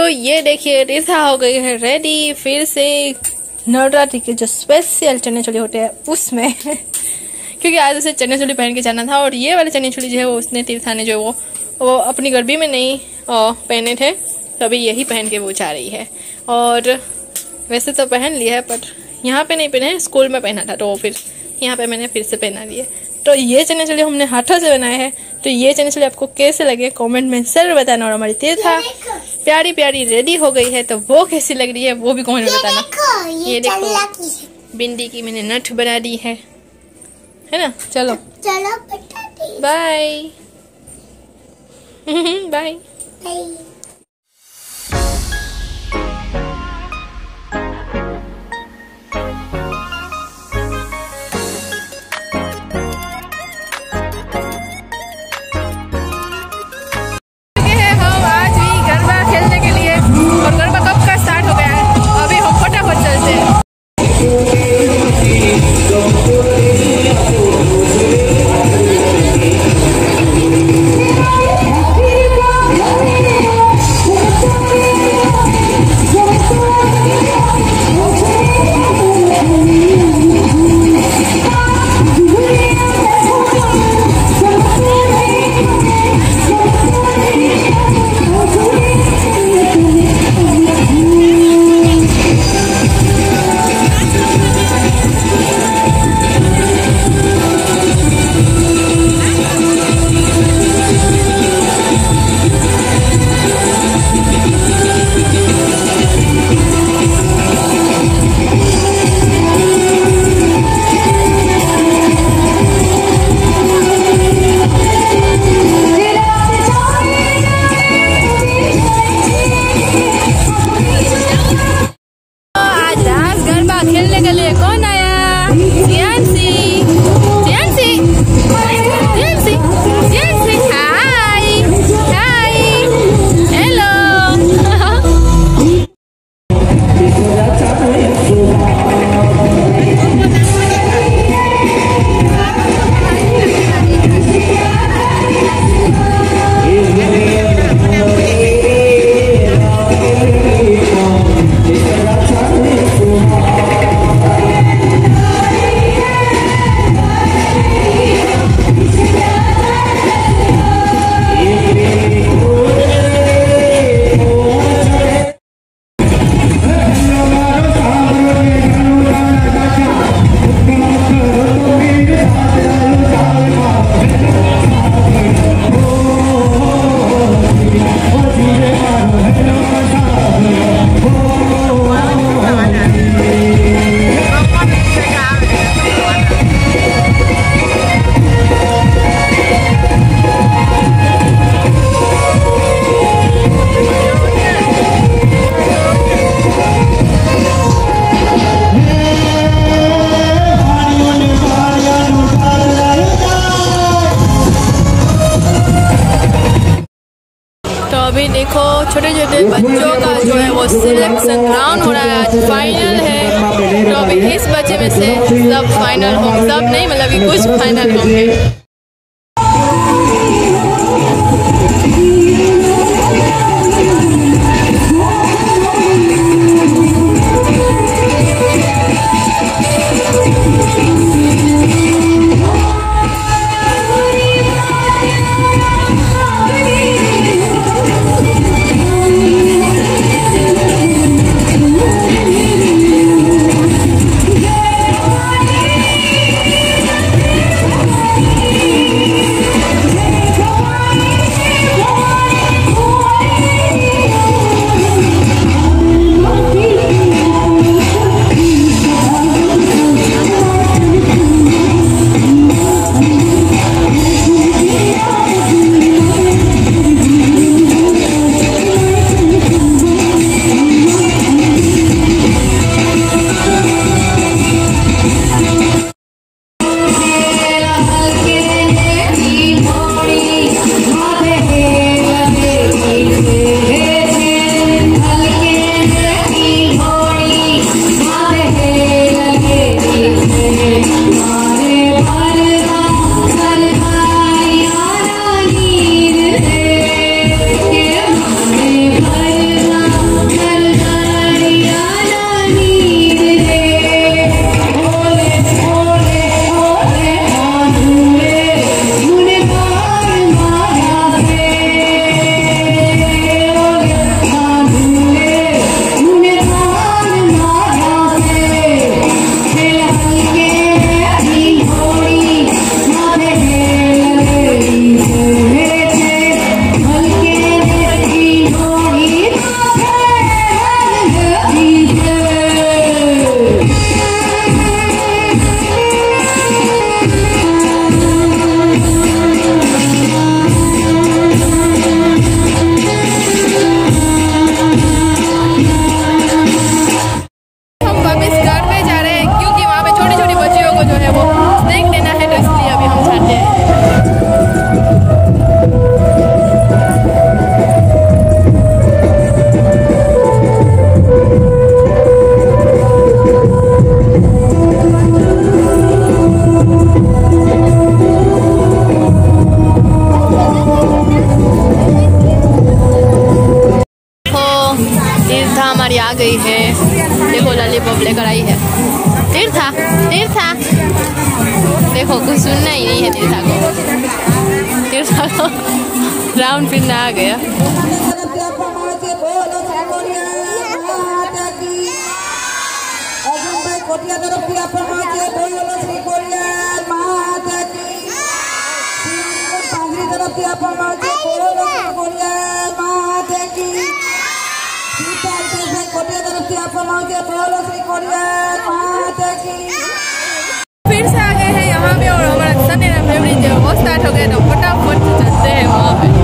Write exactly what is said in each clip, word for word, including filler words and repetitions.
तो ये देखिए रिथा हो गई है रेडी फिर से नवरात्रि के जो स्पेशल चने चोली होते हैं उसमें क्योंकि आज उसे चने चोली पहन के जाना था और ये वाले चने चोली जो है वो उसने तीर्था ने जो वो वो अपनी गर्भी में नहीं पहने थे, तो अभी यही पहन के वो जा रही है। और वैसे तो पहन लिया है पर यहाँ पे नहीं पहने, स्कूल में पहना था तो फिर यहाँ पे मैंने फिर से पहना लिए। तो ये चने चोली हमने हाथों से बनाए हैं। तो ये चने चोली आपको कैसे लगे कमेंट में जरूर बताना। और हमारी तीर्था प्यारी प्यारी रेडी हो गई है, तो वो कैसी लग रही है वो भी कमेंट में बताना। ये देखो बिंदी की मैंने नथ बना दी है, है ना। चलो चलो बाय बाय। अभी देखो छोटे छोटे बच्चों का जो है वो सिलेक्शन राउंड हो रहा है, आज फाइनल है। तो अभी इस बच्चे में से सब फाइनल होंगे, सब नहीं मतलब कि कुछ फाइनल होंगे। देखो कुछ सुनना ही नहीं है तीर्था को। तीर्था को राउंड फिरना आ गया। फिर से आ गए हैं यहाँ पे और हमारा संडे ना फेवरेट जो वो स्टार्ट हो गया तो फटाफट से चलते हैं वहाँ पे।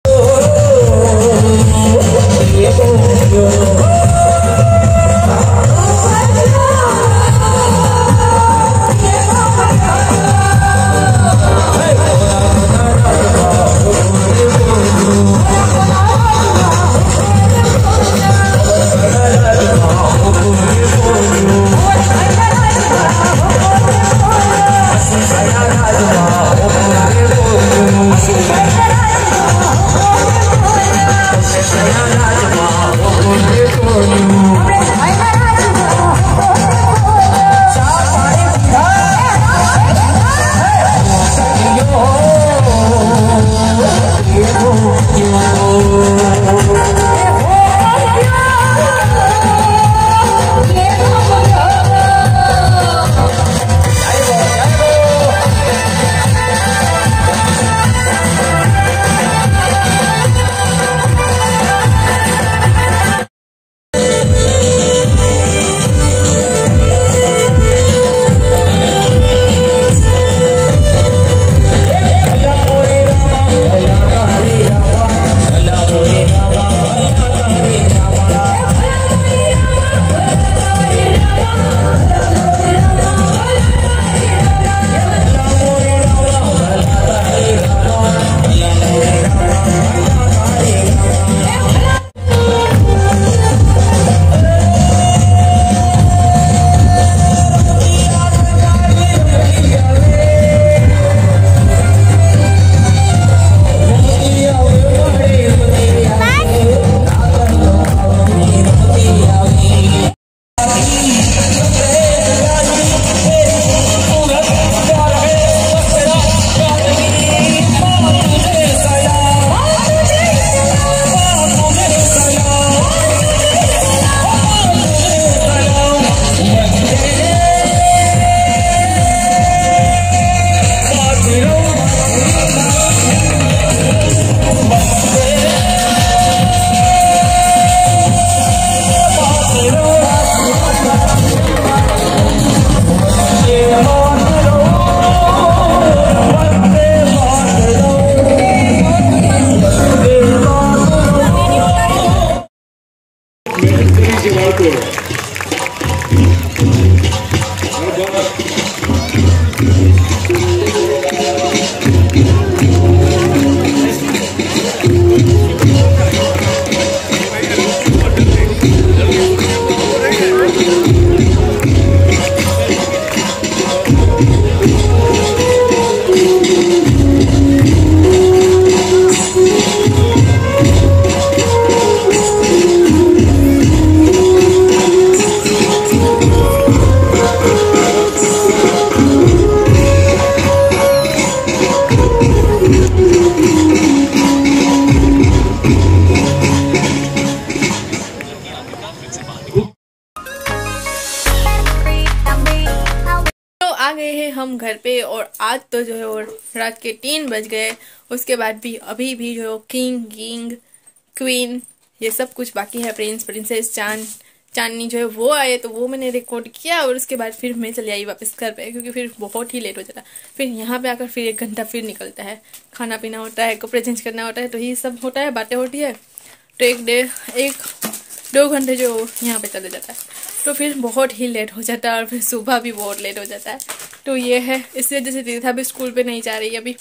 आ गए हैं हम घर पे और आज तो जो है वो रात के तीन बज गए। उसके बाद भी अभी भी जो है किंग किंग क्वीन ये सब कुछ बाकी है। प्रिंस प्रिंसेस चांद चांदनी जो है वो आए तो वो मैंने रिकॉर्ड किया और उसके बाद फिर मैं चली आई वापस घर पे क्योंकि फिर बहुत ही लेट हो जाता। फिर यहाँ पे आकर फिर एक घंटा फिर निकलता है, खाना पीना होता है, कपड़े चेंज करना होता है, तो ये सब होता है, बातें होती है, तो एक डेढ़ एक दो घंटे जो यहाँ पे चले जाता है, तो फिर बहुत ही लेट हो जाता है और फिर सुबह भी बहुत लेट हो जाता है। तो ये है, इस वजह से तीर्था भी स्कूल पे नहीं जा रही अभी।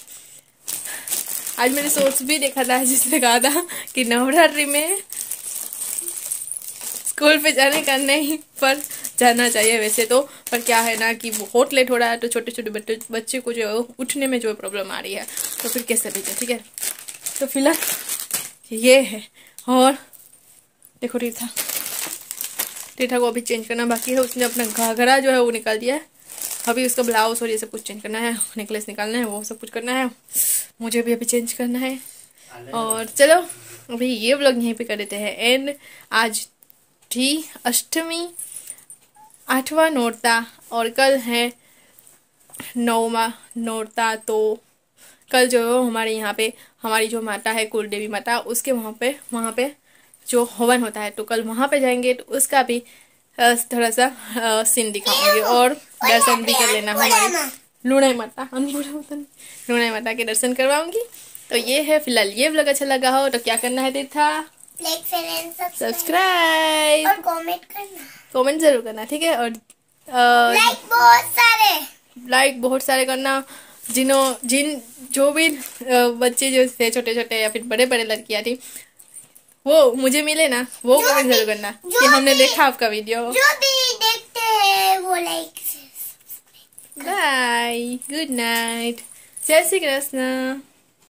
आज मैंने सोच भी देखा था जिसने कहा था कि नवरात्रि में स्कूल पे जाने का नहीं पर जाना चाहिए वैसे तो, पर क्या है ना कि बहुत लेट हो रहा है तो छोटे छोटे बच्चे बच्चे को जो उठने में जो प्रॉब्लम आ रही है तो फिर कैसे भेजे। ठीक है, तो फिलहाल ये है। और देखो तीर्था तीर्था को अभी चेंज करना बाकी है। उसने अपना घाघरा जो है वो निकाल दिया है अभी उसका ब्लाउज और ये सब कुछ चेंज करना है, नेकलेस निकालना है, वो सब कुछ करना है, मुझे भी अभी चेंज करना है। और चलो अभी ये व्लॉग यहीं पे कर देते हैं एंड। आज थी अष्टमी, आठवां नोरता और कल है नौवां नोरता। तो कल जो हमारे यहाँ पे हमारी जो माता है कुल देवी माता, उसके वहाँ पे वहाँ पे जो हवन होता है, तो कल वहाँ पे जाएंगे, तो उसका भी थोड़ा सा सीन दिखाऊंगी और दर्शन भी कर लेना हमारी लूणाई माता, लूणाई माता के दर्शन करवाऊंगी। तो ये है फिलहाल। ये व्लॉग अच्छा लगा हो तो क्या करना है तीर्था? लाइक शेयर सब्सक्राइब और कमेंट करना, कमेंट जरूर करना, ठीक है। और लाइक बहुत सारे लाइक बहुत सारे करना। जिन्हों जिन जो भी बच्चे जो थे छोटे छोटे या फिर बड़े बड़े लड़कियां थी, वो मुझे मिले ना, वो कमेंट जरूर करना कि हमने देखा आपका वीडियो। जो भी देखते हैं वो लाइक। बाय, गुड नाइट, जय श्री कृष्ण।